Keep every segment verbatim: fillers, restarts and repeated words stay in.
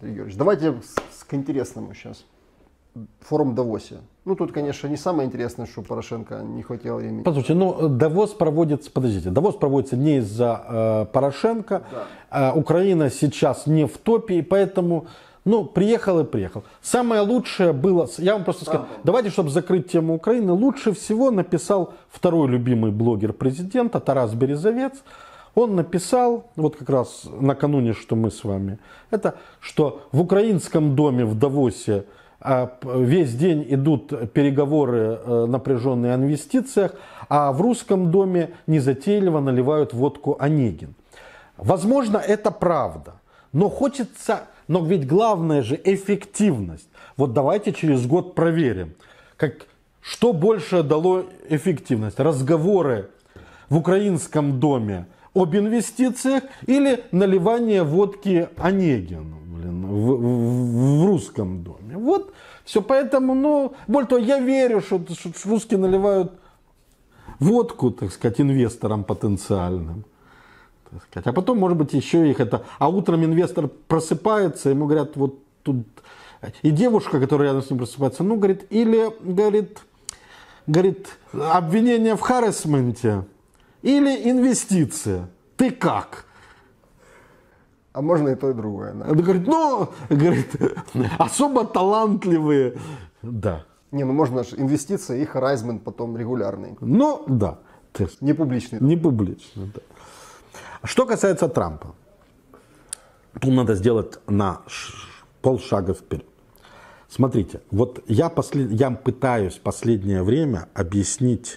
Сергей Георгиевич, давайте с, к интересному сейчас. Форум в Давосе. Ну, тут, конечно, не самое интересное, что Порошенко не хотел иметь. Послушайте, ну, Давос проводится, подождите, Давос проводится не из-за э, Порошенко. Да. Э, Украина сейчас не в топе, и поэтому, ну, приехал и приехал. Самое лучшее было, я вам просто скажу, давайте, чтобы закрыть тему Украины, лучше всего написал второй любимый блогер президента Тарас Березовец. Он написал, вот как раз накануне, что мы с вами, это, что в украинском доме в Давосе весь день идут переговоры напряженные о инвестициях, а в русском доме незатейливо наливают водку Онегин. Возможно, это правда, но хочется, но ведь главное же эффективность. Вот давайте через год проверим, как, что больше дало эффективность. Разговоры в украинском доме об инвестициях или наливание водки Онегину, блин, в, в, в русском доме. Вот все, поэтому, ну, более того, я верю, что, что русские наливают водку, так сказать, инвесторам потенциальным. Так сказать. А потом, может быть, еще их это... А утром инвестор просыпается, ему говорят, вот тут... И девушка, которая рядом с ним просыпается, ну, говорит, или, говорит, говорит, обвинение в харассменте, или инвестиция. Ты как? А можно и то, и другое. Да? Он говорит, ну, говорит, особо талантливые. Да. Не, ну можно же инвестиции и харайзмент потом регулярный. Ну, да. Не публичный. Не публичный, да. Что касается Трампа. Тут надо сделать на полшага вперед. Смотрите, вот я, послед... я пытаюсь в последнее время объяснить,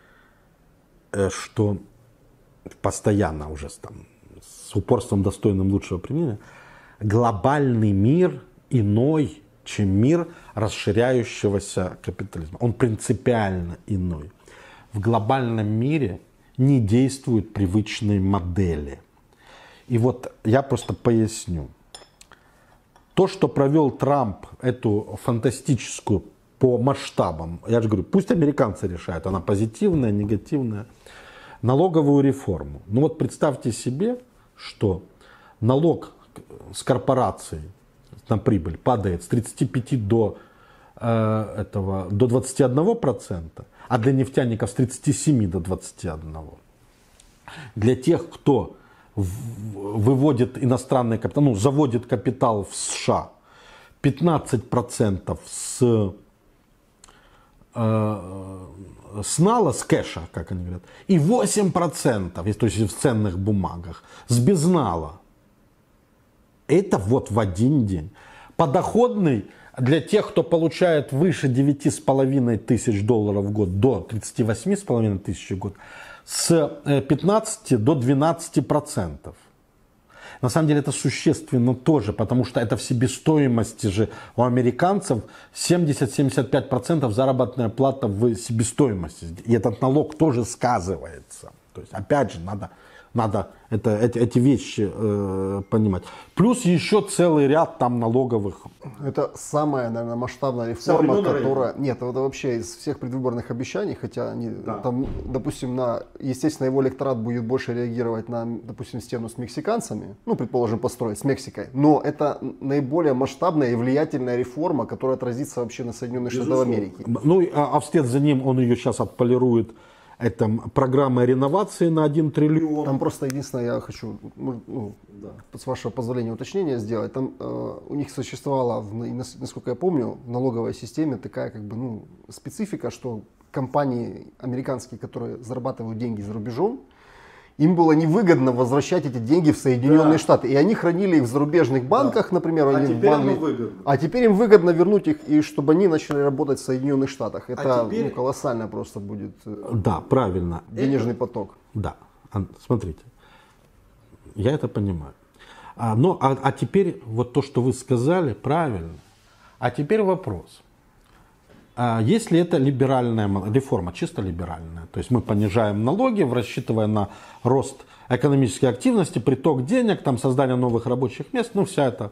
что постоянно уже там, с упорством, достойным лучшего применения, глобальный мир иной, чем мир расширяющегося капитализма. Он принципиально иной. В глобальном мире не действуют привычные модели. И вот я просто поясню. То, что провел Трамп, эту фантастическую по масштабам, я же говорю, пусть американцы решают, она позитивная, негативная, налоговую реформу. Ну вот представьте себе, что налог с корпораций на прибыль падает с тридцати пяти до, э, этого, до двадцати одного процента, а для нефтяников с тридцати семи до двадцати одного процента. Для тех, кто выводит иностранный капитал, ну, заводит капитал в США, пятнадцать процентов с, э, с нала, с кэша, как они говорят, и восемь процентов, то есть в ценных бумагах, с безнала. Это вот в один день. Подоходный для тех, кто получает выше девяти с половиной тысяч долларов в год, до тридцати восьми с половиной тысяч в год, с пятнадцати до двенадцати процентов. На самом деле это существенно тоже, потому что это в себестоимости же у американцев семьдесят-семьдесят пять процентов заработная плата в себестоимости. И этот налог тоже сказывается. То есть опять же надо, надо это, эти, эти вещи э, понимать. Плюс еще целый ряд там налоговых. Это самая, наверное, масштабная реформа, которая... Нет, это вообще из всех предвыборных обещаний, хотя они, да. там, допустим, на, естественно, его электорат будет больше реагировать на, допустим, стену с мексиканцами, ну, предположим, построить с Мексикой, но это наиболее масштабная и влиятельная реформа, которая отразится вообще на Соединенных Штатах Америки. Ну, а, а вслед за ним он ее сейчас отполирует. Это программа реновации на один триллион. Там просто единственное, я хочу, ну, да. с вашего позволения уточнение сделать. Там э, у них существовала, насколько я помню, в налоговой системе такая как бы, ну, специфика, что компании американские, которые зарабатывают деньги за рубежом, им было невыгодно возвращать эти деньги в Соединенные да. Штаты. И они хранили их в зарубежных банках, да. например. А, они теперь в Англии... а теперь им выгодно вернуть их, и чтобы они начали работать в Соединенных Штатах. Это а теперь... ну, колоссально просто будет да, правильно. денежный это... поток. Да, смотрите, я это понимаю. А, но, а, а теперь вот то, что вы сказали, правильно. А теперь вопрос. Если это либеральная реформа, чисто либеральная, то есть мы понижаем налоги, рассчитывая на рост экономической активности, приток денег, там, создание новых рабочих мест, ну вся это.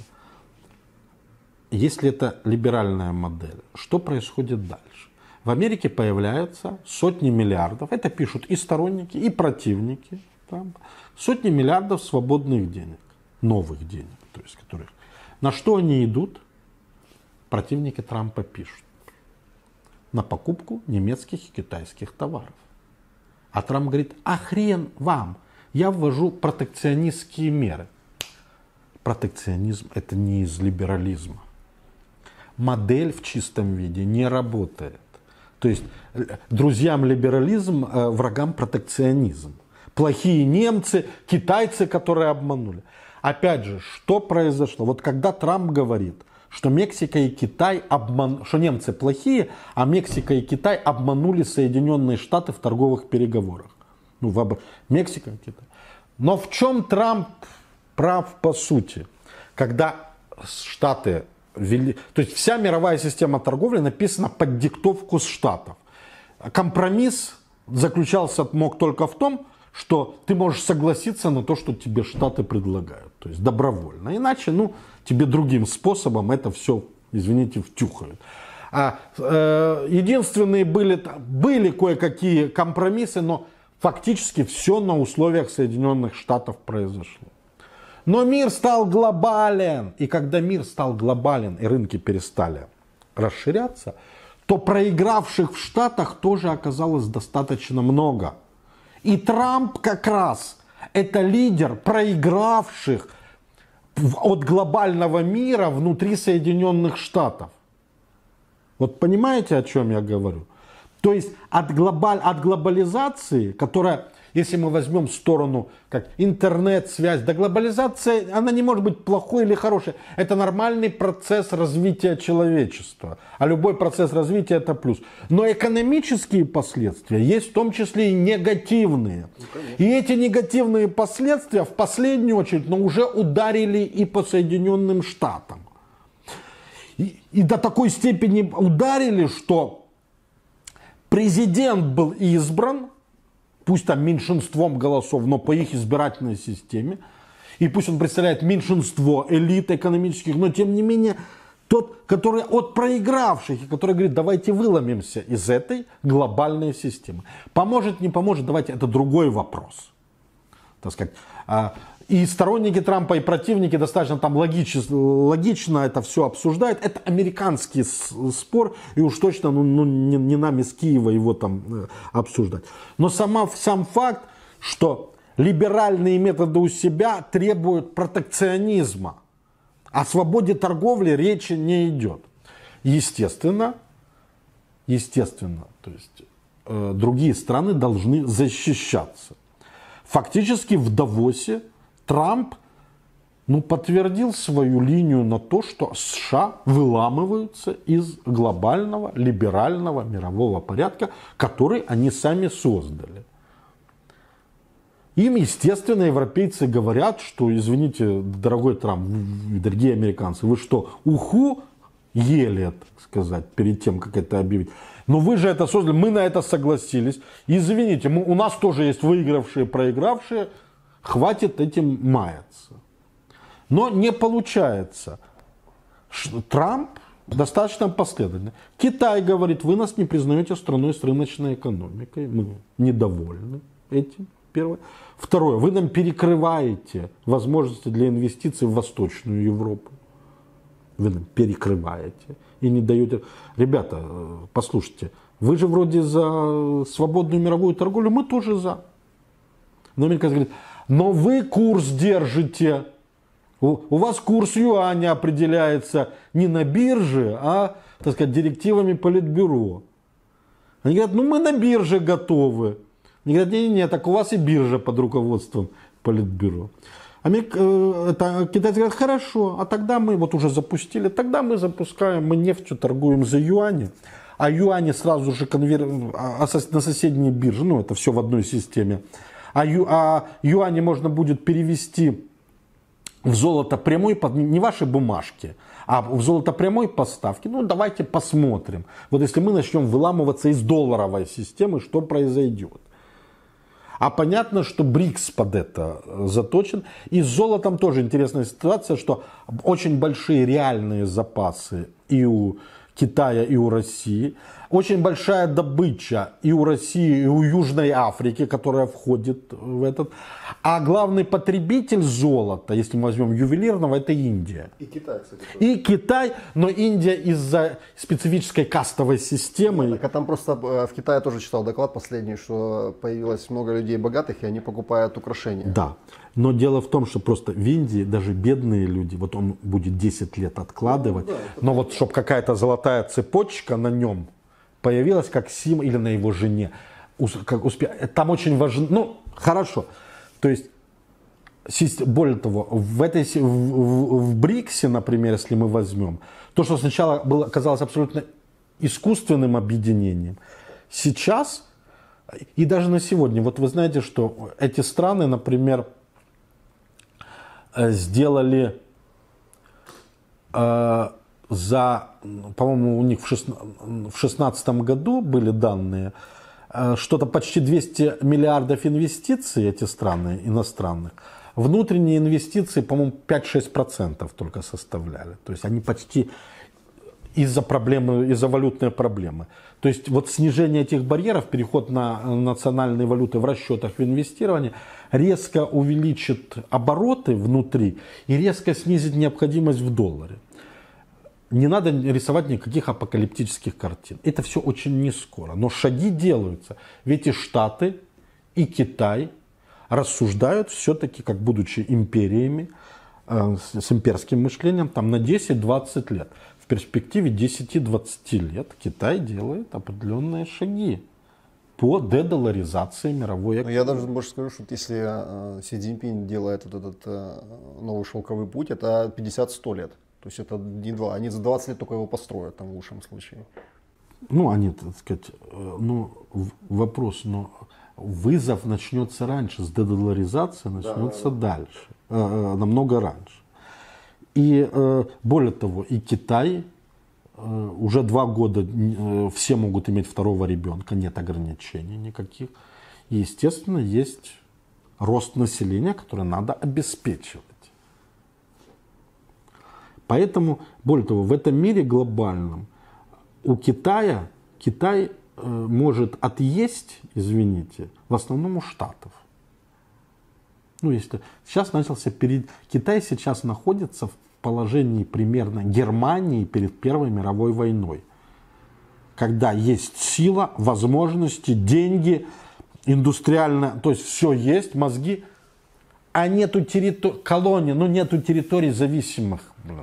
Если это либеральная модель, что происходит дальше? В Америке появляются сотни миллиардов, это пишут и сторонники, и противники, там, сотни миллиардов свободных денег, новых денег, то есть которых На что они идут? Противники Трампа пишут. На покупку немецких и китайских товаров. А Трамп говорит, а хрен вам, я ввожу протекционистские меры. Протекционизм — это не из либерализма. Модель в чистом виде не работает. То есть друзьям либерализм, врагам протекционизм. Плохие немцы, китайцы, которые обманули. Опять же, что произошло? Вот когда Трамп говорит, что Мексика и Китай обман... что немцы плохие, а Мексика и Китай обманули Соединенные Штаты в торговых переговорах. Ну, в об... Мексика и Китай. Но в чем Трамп прав по сути? Когда Штаты ввели... То есть вся мировая система торговли написана под диктовку с Штатов. Компромисс заключался мог только в том, что ты можешь согласиться на то, что тебе Штаты предлагают. То есть добровольно. Иначе, ну, тебе другим способом это все, извините, втюхают. А, э, единственные были, были кое-какие компромиссы, но фактически все на условиях Соединенных Штатов произошло. Но мир стал глобален. И когда мир стал глобален и рынки перестали расширяться, то проигравших в Штатах тоже оказалось достаточно много. И Трамп как раз это лидер проигравших от глобального мира внутри Соединенных Штатов. Вот понимаете, о чем я говорю? То есть от, глобаль, от глобализации, которая, если мы возьмем сторону как интернет, связь, да глобализация, она не может быть плохой или хорошей. Это нормальный процесс развития человечества. А любой процесс развития это плюс. Но экономические последствия есть в том числе и негативные. Ну, и эти негативные последствия в последнюю очередь, но уже ударили и по Соединенным Штатам. И, и до такой степени ударили, что президент был избран, пусть там меньшинством голосов, но по их избирательной системе. И пусть он представляет меньшинство элит экономических, но тем не менее тот, который от проигравших, который говорит, давайте выломимся из этой глобальной системы. Поможет, не поможет, давайте, это другой вопрос. Так сказать. И сторонники Трампа, и противники достаточно там логично, логично это все обсуждают. Это американский спор, и уж точно ну, ну, не, не нам из Киева его там э, обсуждать. Но сама, сам факт, что либеральные методы у себя требуют протекционизма. О свободе торговли речи не идет. Естественно, естественно, то есть э, другие страны должны защищаться. Фактически в Давосе Трамп ну, подтвердил свою линию на то, что США выламываются из глобального либерального мирового порядка, который они сами создали. Им, естественно, европейцы говорят, что, извините, дорогой Трамп, дорогие американцы, вы что, уху ели, так сказать, перед тем, как это объявить? Но вы же это создали, мы на это согласились. Извините, мы, у нас тоже есть выигравшие, проигравшие. Хватит этим маяться. Но не получается. Трамп достаточно последовательный. Китай говорит, вы нас не признаете страной с рыночной экономикой. Мы недовольны этим. Первое. Второе. Вы нам перекрываете возможности для инвестиций в Восточную Европу. Вы нам перекрываете и не даете. Ребята, послушайте, вы же вроде за свободную мировую торговлю, мы тоже за. Но американцы говорят, но вы курс держите. У, у вас курс юаня определяется не на бирже, а, так сказать, директивами Политбюро. Они говорят, ну мы на бирже готовы. Они говорят, нет, нет, так у вас и биржа под руководством Политбюро. Америк... Это, китайцы говорят, хорошо, а тогда мы вот уже запустили, тогда мы запускаем, мы нефтью торгуем за юани, а юани сразу же конвер... на соседние биржи, ну это все в одной системе, а, ю... а юани можно будет перевести в золото прямой, не ваши бумажки, а в золото прямой поставки. Ну давайте посмотрим, вот если мы начнем выламываться из долларовой системы, что произойдет. А понятно, что БРИКС под это заточен. И с золотом тоже интересная ситуация, что очень большие реальные запасы и у Китая, и у России. очень большая добыча и у России, и у Южной Африки, которая входит в этот. А главный потребитель золота, если мы возьмем ювелирного, это Индия. И Китай, кстати. И Китай, но Индия из-за специфической кастовой системы. Так, а там просто в Китае тоже читал доклад последний, что появилось много людей богатых, и они покупают украшения. Да. Но дело в том, что просто в Индии даже бедные люди, вот он будет десять лет откладывать, ну, да, но вот чтобы какая-то золотая цепочка на нем появилась как символ, или на его жене, как успех, там очень важно, ну хорошо, то есть более того, в этой в, в, в БРИКСе, например, если мы возьмем, то, что сначала было, казалось абсолютно искусственным объединением, сейчас и даже на сегодня, вот вы знаете, что эти страны, например, сделали э, за, по-моему, у них в шестнадцатом году были данные, э, что-то почти двести миллиардов инвестиций, эти страны иностранных. Внутренние инвестиции, по-моему, пять-шесть процентов только составляли. То есть они почти из-за проблемы, из-за валютной проблемы. То есть вот снижение этих барьеров, переход на национальные валюты в расчетах, в инвестировании, резко увеличит обороты внутри и резко снизит необходимость в долларе. Не надо рисовать никаких апокалиптических картин. Это все очень не скоро. Но шаги делаются. Ведь и Штаты, и Китай рассуждают все-таки, как будучи империями, э, с, с имперским мышлением, там, на десять-двадцать лет. В перспективе десяти-двадцати лет Китай делает определенные шаги по дедоларизации мировой экономики. Я даже больше скажу, что если э, Си Цзиньпин делает вот этот э, новый шелковый путь, это пятьдесят-сто лет. То есть это не два, они за двадцать лет только его построят, там, в лучшем случае. Ну, они, так сказать, э, ну, вопрос, но вызов начнется раньше, с дедоларизации начнется да, дальше, э, э, намного раньше. И э, более того, и Китай э, уже два года э, все могут иметь второго ребенка, нет ограничений никаких. И, естественно, есть рост населения, который надо обеспечивать. Поэтому, более того, в этом мире глобальном у Китая, Китай э, может отъесть, извините, в основном у Штатов. Ну, если сейчас начался перед... Китай сейчас находится в положении примерно Германии перед Первой мировой войной. Когда есть сила, возможности, деньги, индустриально, то есть все есть, мозги, а нету территорий, колонии, ну нету территорий зависимых. Блин.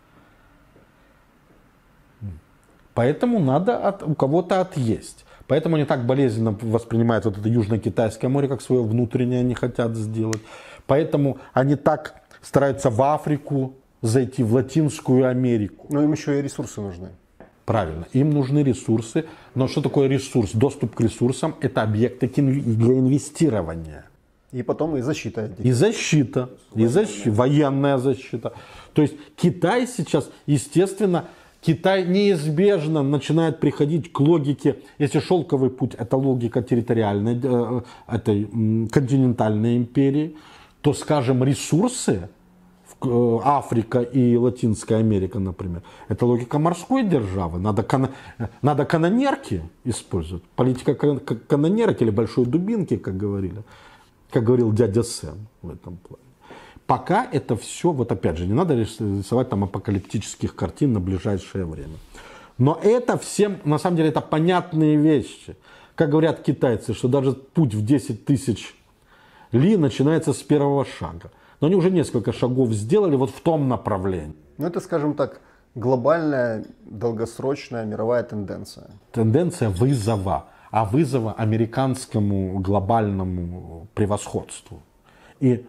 Поэтому надо от, у кого-то отъесть. Поэтому они так болезненно воспринимают вот это Южно-Китайское море, как свое внутреннее они хотят сделать. Поэтому они так стараются в Африку зайти, в Латинскую Америку. Но им еще и ресурсы нужны. Правильно, им нужны ресурсы. Но что такое ресурс? Доступ к ресурсам – это объекты для инвестирования. И потом и защита. И защита, и защита, военная защита. То есть Китай сейчас, естественно, Китай неизбежно начинает приходить к логике, если шелковый путь это логика территориальной, э, этой э, континентальной империи, то, скажем, ресурсы, э, Африка и Латинская Америка, например, это логика морской державы. Надо, кан, надо канонерки использовать. Политика кан, канонерок или большой дубинки, как говорили, как говорил дядя Сэм в этом плане. Пока это все, вот опять же, не надо рисовать там апокалиптических картин на ближайшее время. Но это всем, на самом деле, это понятные вещи. Как говорят китайцы, что даже путь в десять тысяч ли начинается с первого шага. Но они уже несколько шагов сделали вот в том направлении. Ну это, скажем так, глобальная, долгосрочная мировая тенденция. Тенденция вызова, а вызова американскому глобальному превосходству. И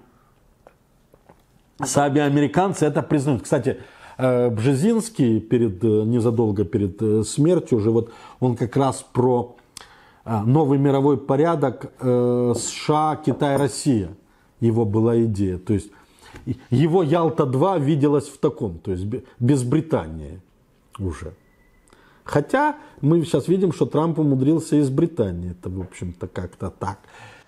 сами американцы это признают. Кстати, Бжезинский перед, незадолго перед смертью уже вот он как раз про новый мировой порядок США, Китай, Россия. Его была идея. То есть его Ялта-два виделась в таком, то есть без Британии уже. Хотя мы сейчас видим, что Трамп умудрился из Британии. Это, в общем-то, как-то так.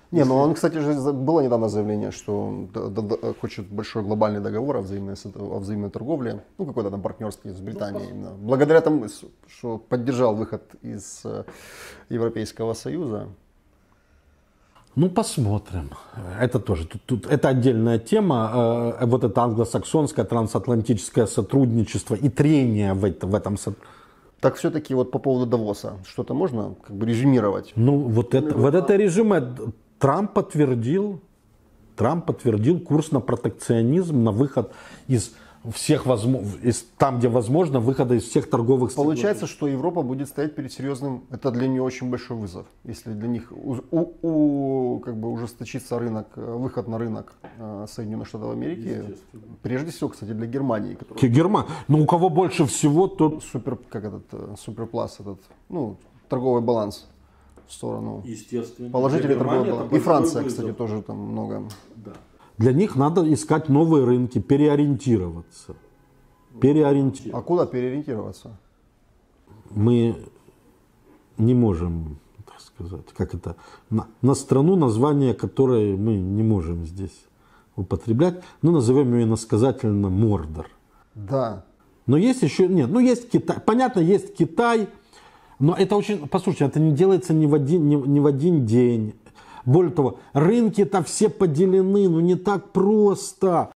Не, ну он, кстати, же было недавно заявление, что он д- д- д- хочет большой глобальный договор о взаимной, с- о взаимной торговле, ну какой-то там партнерский с Британией именно. Благодаря тому, с- что поддержал выход из э, Европейского Союза. Ну, посмотрим. Это тоже, тут, тут, это отдельная тема. Э, вот это англосаксонское трансатлантическое сотрудничество и трение в, это, в этом сотрудничестве. Так все-таки вот по поводу Давоса, что-то можно как бы резюмировать? Ну, вот это, вот это резюме Трамп подтвердил, Трамп подтвердил курс на протекционизм, на выход из всех возможных, из, там, где возможно, выхода из всех торговых соглашений. Получается, что Европа будет стоять перед серьезным, это для нее очень большой вызов, если для них у, у, у, как бы ужесточится рынок, выход на рынок э, Соединенных Штатов Америки, прежде всего, кстати, для Германии. Которая... Германия, ну у кого больше всего, тот... Супер, как этот, суперплас, этот, ну, торговый баланс в сторону. Естественно. Положительный торговый баланс. И Франция, вызов. Кстати, тоже там много. Да. Для них надо искать новые рынки, переориентироваться. Переориентироваться. А куда переориентироваться? Мы не можем, так сказать, как это, на, на страну, название которой мы не можем здесь употреблять, ну, назовем ее иносказательно Мордор. Да. Но есть еще, нет, ну, есть Китай, понятно, есть Китай, но это очень, послушайте, это не делается ни в один, ни, ни в один день. Более того, рынки-то все поделены, ну не так просто.